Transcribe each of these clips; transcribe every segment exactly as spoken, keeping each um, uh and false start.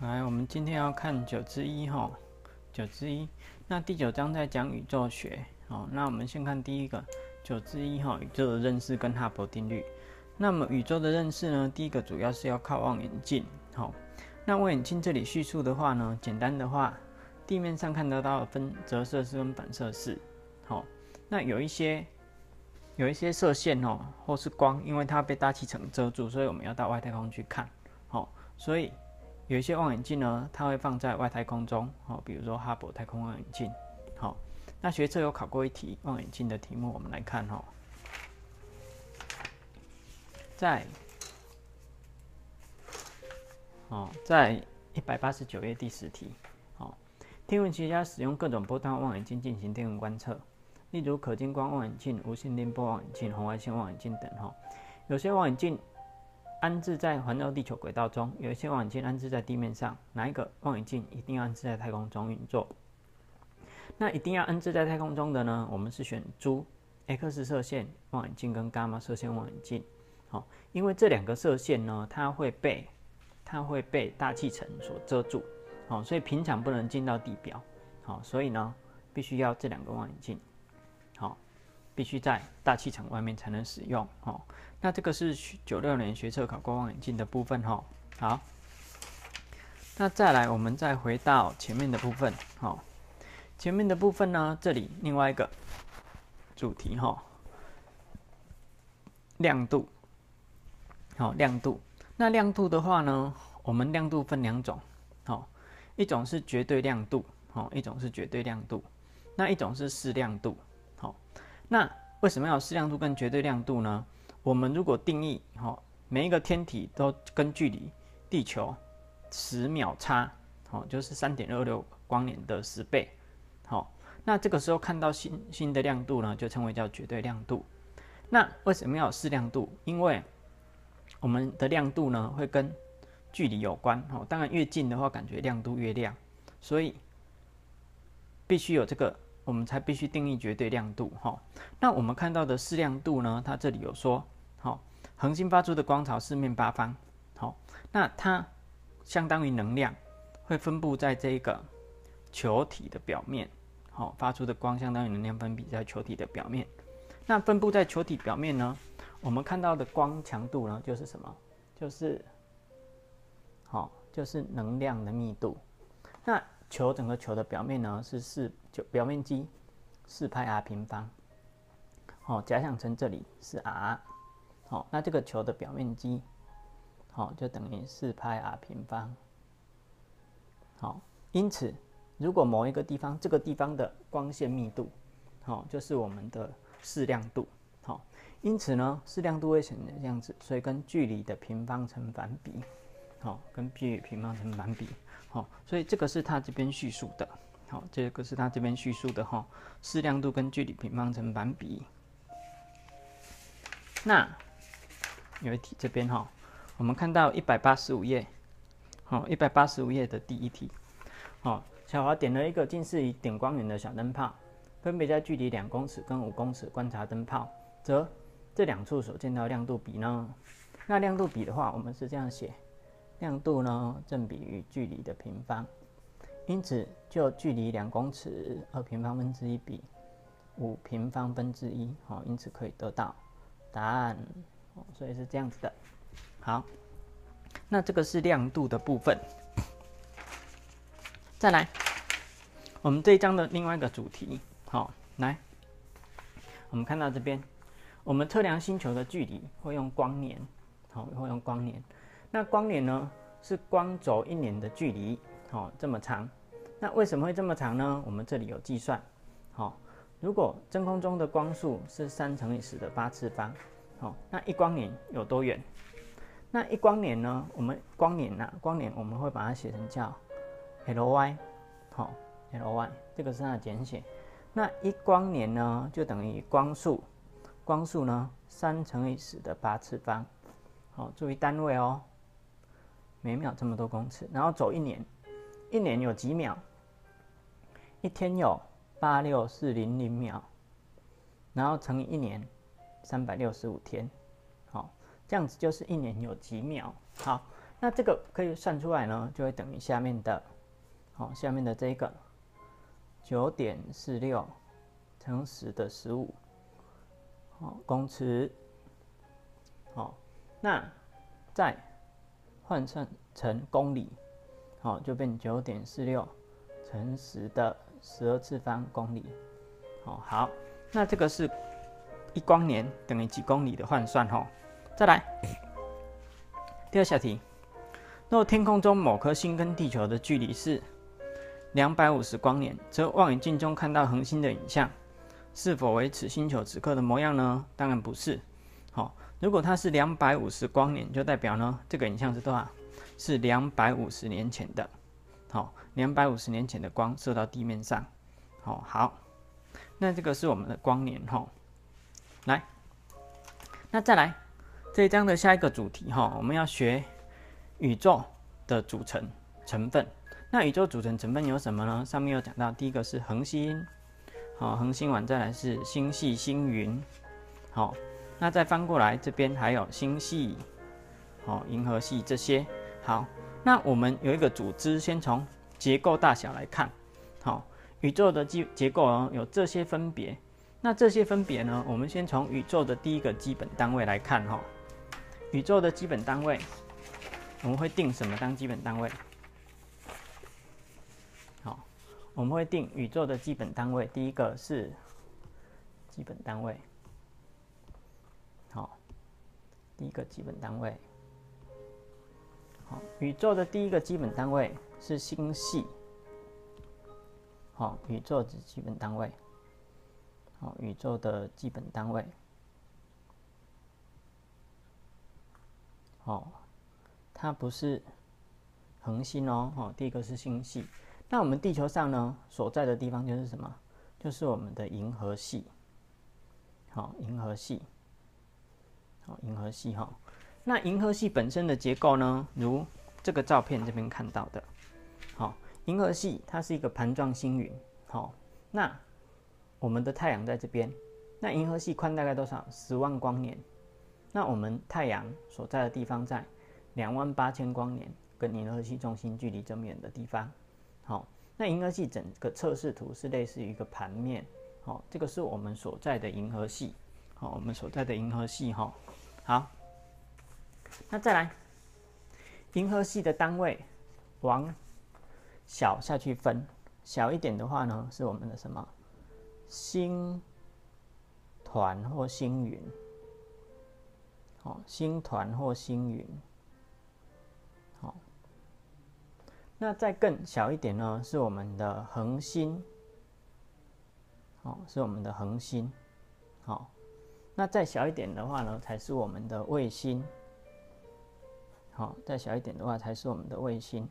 来，我们今天要看九之一哈，九之一。那第九章在讲宇宙学，哦，那我们先看第一个九之一哈，宇宙的认识跟哈勃定律。那么宇宙的认识呢，第一个主要是要靠望远镜，好，那望远镜这里叙述的话呢，简单的话，地面上看得到的分折射式跟反射式，好，那有一些有一些射线哦，或是光，因为它被大气层遮住，所以我们要到外太空去看，好，所以有一些望远镜呢，它会放在外太空中，哦，比如说哈勃太空望远镜，好，那学测有考过一题望远镜的题目，我们来看哦，在哦在一百八十九页第十题，哦，天文学家使用各种波段望远镜进行天文观测，例如可见光望远镜、无线电波望远镜、红外线望远镜等，哈，有些望远镜安置在环绕地球轨道中，有一些望远镜安置在地面上，哪一个望远镜一定要安置在太空中运作？那一定要安置在太空中的呢？我们是选猪 X 射线望远镜跟伽马射线望远镜，好，因为这两个射线呢，它会被它会被大气层所遮住，好，所以平常不能进到地表，好，所以呢，必须要这两个望远镜，好，必须在大气层外面才能使用，好。那这个是九六年学测考过望远镜的部分哈。好，那再来我们再回到前面的部分，好，前面的部分呢，这里另外一个主题哈，亮度，好，亮度。那亮度的话呢，我们亮度分两种，好，一种是绝对亮度，好，一种是绝对亮度，那一种是视亮度，好，那为什么要有视亮度跟绝对亮度呢？我们如果定义，哦，每一个天体都跟距离地球十秒差，哦，就是 三点二六 光年的十倍，好，那这个时候看到新新的亮度呢，就称为叫绝对亮度。那为什么要有视亮度？因为我们的亮度呢会跟距离有关，哦，当然越近的话，感觉亮度越亮，所以必须有这个。我们才必须定义绝对亮度，哈。那我们看到的视亮度呢？它这里有说，好，恒星发出的光朝四面八方，好，那它相当于能量会分布在这个球体的表面，好，发出的光相当于能量分布在球体的表面。那分布在球体表面呢，我们看到的光强度呢，就是什么？就是，好，就是能量的密度。那球整个球的表面呢是四就表面积四派 r 平方，哦，假想成这里是 r， 好，那这个球的表面积，好，就等于四派 r 平方，好，因此如果某一个地方这个地方的光线密度，好，就是我们的视亮度，好，因此呢视亮度会显成这样子，所以跟距离的平方成反比，好，跟距离平方成反比。好，所以这个是他这边叙述的，好，这个是他这边叙述的哈，视亮度跟距离平方成反比。那有一题这边哈，我们看到一百八十五页，好，一百八十五页的第一题，好，小华点了一个近似于点光源的小灯泡，分别在距离两公尺跟五公尺观察灯泡，则这两处所见到亮度比呢？那亮度比的话，我们是这样写。亮度呢正比于距离的平方，因此就距离两公尺二平方分之一比五平方分之一，好，因此可以得到答案，所以是这样子的。好，那这个是亮度的部分。再来，我们这一章的另外一个主题，好，来，我们看到这边，我们测量星球的距离会用光年，好，会用光年。那光年呢，是光轴一年的距离，好，这么长。那为什么会这么长呢？我们这里有计算，好，如果真空中的光速是三乘以十的八次方，好，那一光年有多远？那一光年呢？我们光年啊，光年我们会把它写成叫 Ly， 好 ，Ly， 这个是它的简写。那一光年呢，就等于光速，光速呢三乘以十的八次方，好，注意单位哦。每秒这么多公尺，然后走一年，一年有几秒？一天有八六四零零秒，然后乘以一年，三百六十五天，好，这样子就是一年有几秒。好， 那这个可以算出来呢，就会等于下面的，好，下面的这个九点四六乘十的十五，好，公尺。好，那再换算成公里，好，就变九点四六乘十的十二次方公里。好，好，那这个是一光年等于几公里的换算哈。再来，第二小题，若天空中某颗星跟地球的距离是两百五十光年，则望远镜中看到恒星的影像，是否为此星球此刻的模样呢？当然不是。好，如果它是两百五十光年，就代表呢这个影像是多少？是两百五十年前的。好，两百五十年前的光射到地面上。好，好，那这个是我们的光年哈。来，那再来这一章的下一个主题哈，我们要学宇宙的组成成分。那宇宙组成成分有什么呢？上面有讲到，第一个是恒星，好，恒星完再来是星系、星云，好。那再翻过来，这边还有星系、好银河系这些。好，那我们有一个组织，先从结构大小来看。好，宇宙的基结构呢有这些分别。那这些分别呢，我们先从宇宙的第一个基本单位来看哈。宇宙的基本单位，我们会定什么当基本单位？好，我们会定宇宙的基本单位，第一个是基本单位。好，第一个基本单位，好，宇宙的第一个基本单位是星系。好，宇宙的基本单位，好，宇宙的基本单位，好，它不是恒星哦，好，第一个是星系。那我们地球上呢所在的地方就是什么？就是我们的银河系。好，银河系。好，银河系哈，那银河系本身的结构呢，如这个照片这边看到的，好，银河系它是一个盘状星云，好，那我们的太阳在这边，那银河系宽大概多少？十万光年，那我们太阳所在的地方在两万八千光年，跟银河系中心距离这么远的地方，好，那银河系整个测视图是类似于一个盘面，好，这个是我们所在的银河系。好，我们所在的银河系哈，好，那再来，银河系的单位往小下去分，小一点的话呢，是我们的什么星团或星云，好，星团或星云，好，那再更小一点呢，是我们的恒星，好，是我们的恒星，好。那再小一点的话呢，才是我们的卫星。好，再小一点的话才是我们的卫星。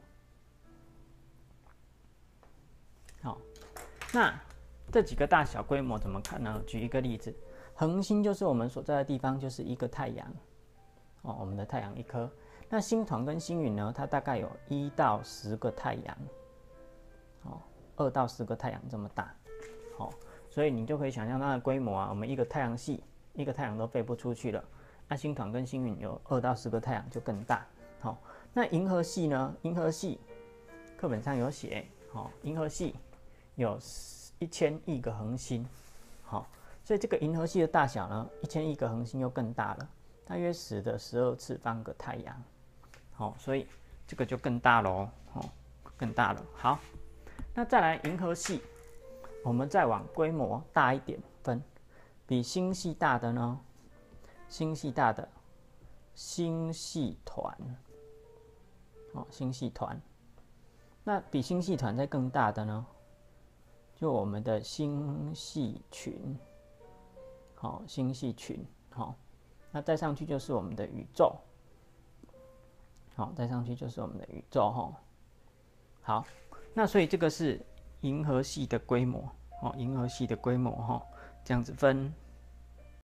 好，那这几个大小规模怎么看呢？举一个例子，恒星就是我们所在的地方，就是一个太阳。哦，我们的太阳一颗。那星团跟星云呢，它大概有一到十个太阳。哦，二到十个太阳这么大。好，所以你就可以想象它的规模啊，我们一个太阳系。一个太阳都飞不出去了，那星团跟星云有二到十个太阳就更大。好，那银河系呢？银河系课本上有写，好，银河系有一千亿个恒星。好，所以这个银河系的大小呢，一千亿个恒星又更大了，大约十的十二次方个太阳。好，所以这个就更大喽，哦，更大了。好，那再来银河系，我们再往规模大一点分。比星系大的呢？星系大的星系团，哦，星系团。那比星系团再更大的呢？就我们的星系群，好，星系群，好。那再上去就是我们的宇宙，好，再上去就是我们的宇宙，哈。好，那所以这个是银河系的规模，哦，银河系的规模，哈。这样子分，